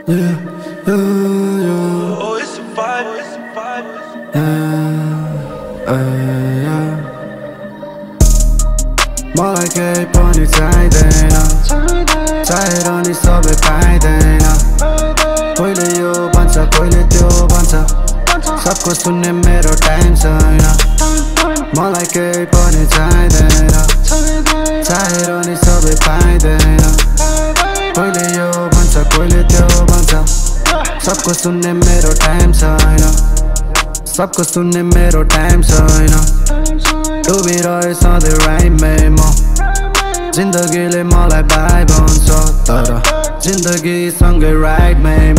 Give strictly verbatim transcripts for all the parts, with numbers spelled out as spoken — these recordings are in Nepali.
Yeah, yeah, yeah. Oh, it's a vibe, it's a vibe. Yeah, uh, yeah. मलाई केही पनि चाहिँदैन, चाहेर नि सबै पाइँदैन। कोहीले यो भन्छ कोहीले त्यो भन्छ, सबको सुन्ने मेरो टाइम छैन। मलाई केही पनि चाहिँदैन, चाहेर नि सबै पाइँदैन। कोहीले यो भन्छ कोहीले त्यो भन्छ, सबको सुन्ने मेरो टाइम छैन। सबको सुन्ने मेरो टाइम छैन। डुबिरहे सधैँ राइममै म, जिन्दगीले मलाई बाई भन्छ, तर जिन्दगीसँगै राइडमै म।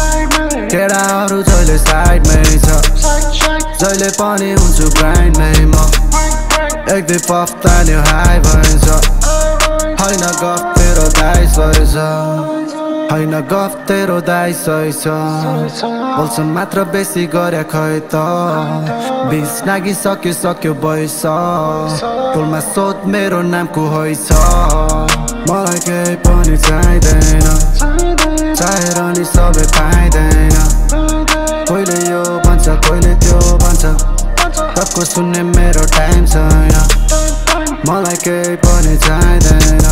केटाहरू जहिले साइडमै छ, जहिले पनि हुन्छु ग्राइन्डमै म। एक दुई पफ तान्यो हाई भएछ, होइन गफ तेरो दाइस भएछ, होइन गफ तेरो दाइस भएछ। बोल्छ मात्र बेसी गरे खै त, बिस नागिसक्यो सक्यो बैस। टोलमा सोध मेरो नाम को हैछ। मलाई केही पनि चाहिँदैन, चाहेर नि सबै पाइँदैन। कोहीले यो भन्छ कोहीले त्यो भन्छ, सबको सुन्ने मेरो टाइम छैन। मलाई केही पनि चाहिँदैन,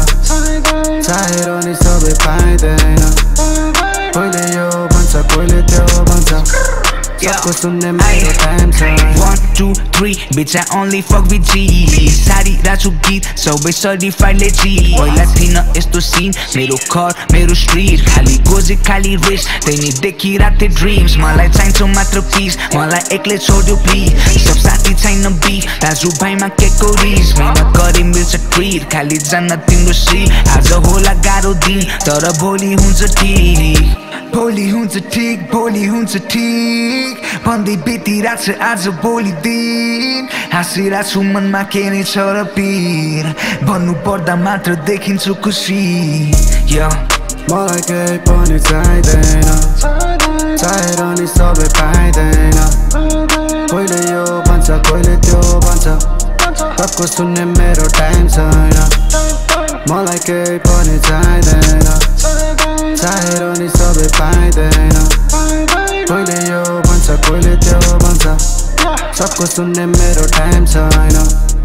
चाहेर नि सबै पाइँदैन। कोहीले यो भन्छ कोहीले त्यो भन्छ, सबको सुन्ने मेरो टाइम छैन। One, two, three, bitch I only fuck with G. Sari Raju गीत सबै सर्टिफाइडले G. पहिला थिएन यस्तो सिन, मेरो घर मेरो स्ट्रिट, खाली गोजी खाली रिस, त्यही देखिरहेको थिएँ ड्रिम्स। मलाई चाहिन्छ मात्र पिस, मलाई एक्लै छोड्यो प्लिज। सब साथी छैन बिफ, दाजु भाइमा केको रिस। मेहनत गरे मिल्छ ट्रिट, खाली जान्न तिम्रो सिट। आज होला गाह्रो दिन, तर भोलि हुन्छ ठिक। भोलि हुन्छ ठिक, भोलि हुन्छ ठिक भन्दै बितिरहेको छ आज भोलि दिन। हाँसिरहेको छु मनमा के नै छ र पिर, भन्नु पर्दा मात्र देखिन्छु खुसी। मलाई केही पनि चाहिँदैन, चाहेर नि सबै पाइँदैन। कोहीले यो भन्छ कोहीले त्यो भन्छ, सबको सुन्ने मेरो टाइम छैन। मलाई केही पनि चाहिँदैन, चाहेर नि सबै पाइँदैन। कोहीले यो भन्छ कोहीले त्यो भन्छ, सबको सुन्ने मेरो टाइम छैन।